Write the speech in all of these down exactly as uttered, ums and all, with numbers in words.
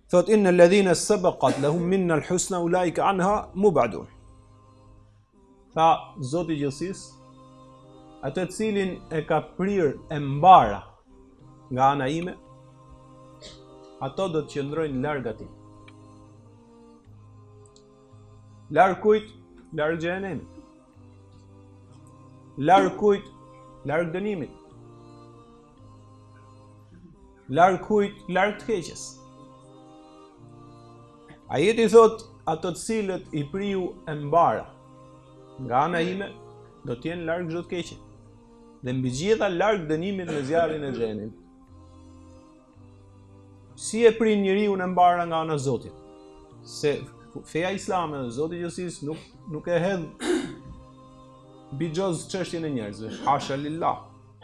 Thot inna alladhina sabaqat lahum minna al-husna ulaika anha mubadun. Tha Zoti i gjithësisë, atë të cilin e ka prirë e mbara nga ana ime, ato do të qëndrojnë larg atij. Larg kujt? Larg xhenemit. Larg kujt? Larg dënimit. Larg kujt? Larg të keqes. Ajeti thot, ato të cilët i priu e mbara nga ana ime, do të jenë larg çdo të keqe. Dhe mbi gjitha larg dënimit në zjarrin e xhenemit. Si e prin njeriu e mbara nga ana e Zotit? Se feja islame dhe Zoti i gjithësisë nuk nuk e hedh bixhoz çështjen e njerëzve. Hasha lillah.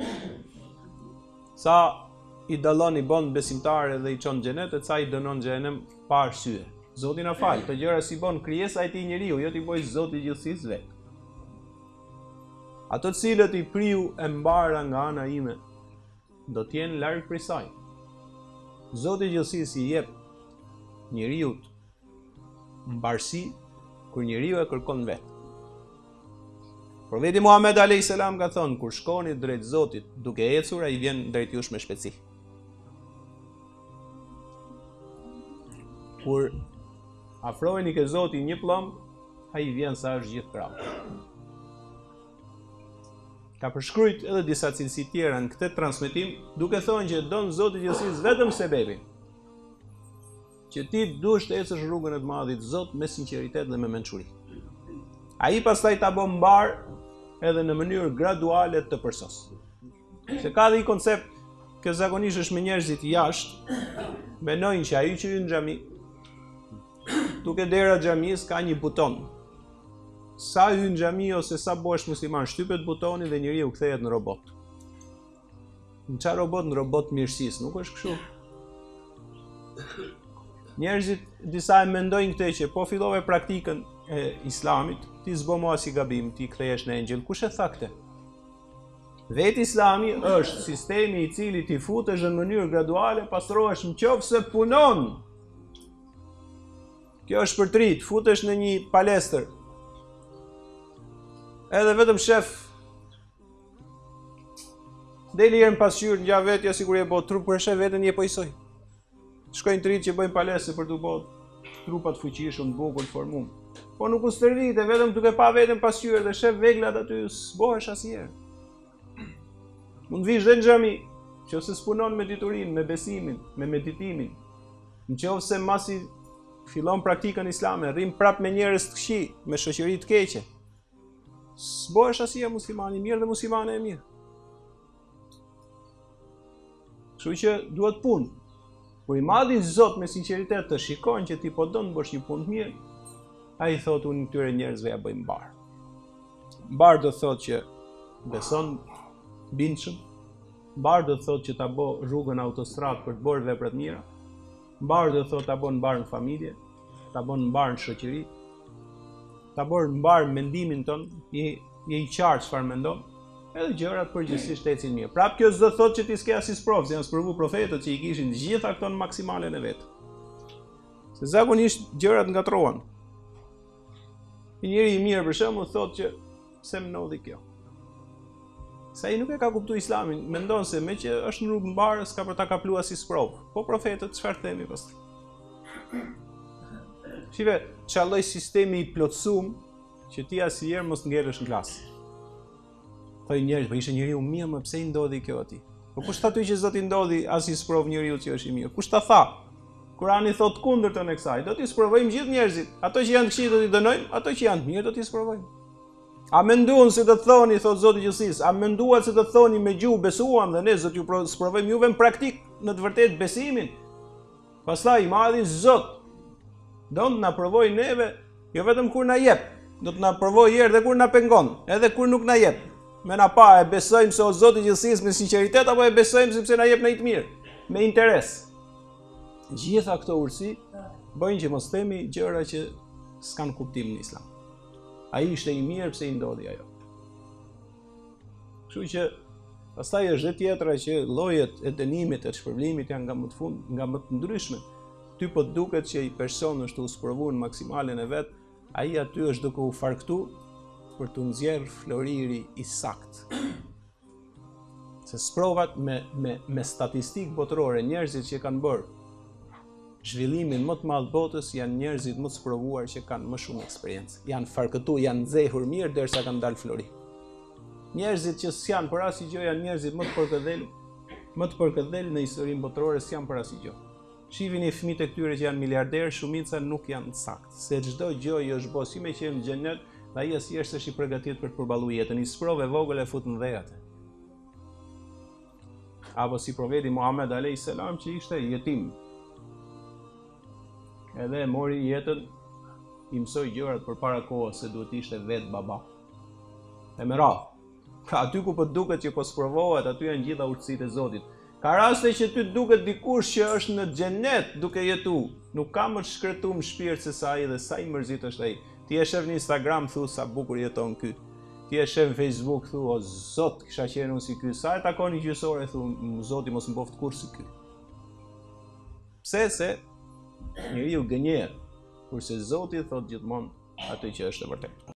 Sa i dallon i bën besimtare dhe i çon në xhenet, e sa i dënon në xhenem pa arsye. Zoti na fal, të gjëra si bën krijesa e tij njeriu, jo ti bëj Zoti i gjithësisë vetë. Ato të cilët i priu e mbara nga ana ime, do të jenë larg prej saj. Zoti i gjithësisë i jep njeriu mbarësi kur njeriu e kërkon vetë. Profeti Muhammed alayhis salam ka thënë, kur shkoni drejt Zotit duke ecur, ai vjen drejt jush me shpejtësi. Kur afroheni ke Zoti një plumb, ai vjen sa është gjithë krau. Ka përshkruajt edhe disa cilësi tjera në këtë transmetim, duke thënë që don Zoti i gjithësisë vetëm sebebin, që ti duhesh të ecësh rrugën e të madhit Zot me sinqeritet dhe me mençuri. Ai pastaj ta bën mbar edhe në mënyrë graduale të përsos. Se ka dhe i koncept që zakonisht është me njerëzit jashtë, menojnë që ai që hyn në xhami, duke dera xhamis ka një buton. Sa hyn në xhami ose sa bëhesh musliman, shtypet butoni dhe njeriu kthehet në robot. Në çfarë robot? Në robot mirësisë, nuk është kështu. Njerëzit disa e mendojnë këtë që po fillove praktikën e islamit, ti s'bo mua si gabim, ti kthehesh në engjël. Kush e tha këtë? Vetë Islami është sistemi i cili ti futesh në mënyrë graduale, pastrohesh nëse punon. Kjo është për trit, futesh në një palestër. Edhe vetëm shef deli herën pasqyrë ngja vetja sikur e bë trup, për shef veten je po isoj. Shkojnë të rritë që bëjnë palestre për të bërë trupat fuqishëm, bukur, formum. Po nuk u stërvite, vetëm duke pa veten pasqyrë dhe shef veglat aty, s'bohesh asnjëherë. Mund vish dhe në xhami, nëse s'punon me diturinë, me besimin, me meditimin. Nëse masi fillon praktikën islame, rrim prap me njerëz të këqij, me shoqëri të keqe. S'bohesh asnjëherë musliman i mirë dhe muslimane e mirë. Kështu që duhet punë. Kur i madhi Zot me sinqeritet të shikojnë që ti po don të bësh një punë të mirë, ai thotë unë këtyre njerëzve ja bëj mbar. Mbar do thotë që beson bindshëm, mbar do thotë që ta bë rrugën autostradë për të bërë vepra të mira, mbar do thotë ta bën mbar në familje, ta bën mbar në shoqëri, ta bën mbar mendimin ton, je je i qartë çfarë mendon, edhe gjërat përgjithsisht ecin mirë. Prap kjo s'do thotë që ti s'ke as isprov, se janë sprovu profetët që i kishin të gjitha këto në maksimalen e vet. Se zakonisht gjërat ngatrohen. Një njeri i mirë për shembull thotë që pse më nodhi kjo. Sa ai nuk e ka kuptuar Islamin, mendon se me që është në rrugë mbarë s'ka për ta kapluar as isprov. Po profetët çfarë themi pastaj? Shive, çalloj sistemi i plotësuar që ti asnjëherë mos ngelesh në klasë. Thoj njerëz, po ishte njeriu mirë, më pse i ndodhi kjo atij? Po kush tha ty që Zoti ndodhi as i sprov njeriu që është i mirë? Kush ta tha? Kurani thot kundërtën e kësaj. Do t'i sprovojmë gjithë njerëzit. Ato që janë të këqij do t'i dënojmë, ato që janë të mirë do t'i sprovojmë. A menduan se do të thoni, thot Zoti i gjithësisë, a menduat se do të thoni me gjuhë besuam dhe ne do t'ju sprovojmë juve në praktik në të vërtetë besimin? Pastaj i madhi Zot do të na provojë neve, jo vetëm kur na jep, do të na provojë herë dhe kur na pengon, edhe kur nuk na jep. Me na pa e besojmë se o Zoti i gjithësisë me sinqeritet apo e besojmë sepse na jep në të mirë, me interes. Gjitha këto urësi bëjnë që mos themi gjëra që s'kan kuptim në Islam. Ai ishte i mirë pse i ndodhi ajo. Kështu që pastaj është edhe tjetra që llojet e dënimit e shpërblimit janë nga më të fund, nga më të ndryshme. ty po duket që i person është u sprovuar në maksimalen e vet, ai aty është duke u farktu për të nxjerr floriri i sakt. Se sprovat me, me, me statistikë botërore, njerëzit që kanë bërë zhvillimin më të madh botës janë njerëzit më të sprovuar që kanë më shumë eksperiencë. Janë farkëtu, janë nxehur mirë derisa kanë dalë flori. Njerëzit që s'janë për asgjë janë njerëzit më të përkëdhel, më të përkëdhel në historinë botërore s'janë për asgjë. Shihni fëmijët e këtyre që janë miliarderë, shumica nuk janë saktë, se çdo gjë i është bërë si me qenë në xhenet, dhe ai asnjëherë s'është i përgatitur për të përballuar jetën. I sprove vogël e fut në dhejate. Apo si profeti Muhammed alayhis salam që ishte jetim. Edhe mori jetën, i mësoi gjërat përpara kohës se duhet ishte vetë baba. E me radhë. Pra aty ku po duket që po sprovohet, aty janë gjitha urtësitë e Zotit. Ka raste që ty duket dikush që është në xhenet duke jetu, nuk ka më të shkretuar në shpirt se sa ai dhe sa i mërzit është ai. Ti e shef në Instagram thu sa bukur jeton ky. Ti e shef në Facebook thu o Zot, kisha qenë unë si ky. Sa e takoni gjysore thu Zoti mos mboft kurrë si ky. Pse se njeriu gënjehet, kurse Zoti thot gjithmonë atë që është e vërtetë.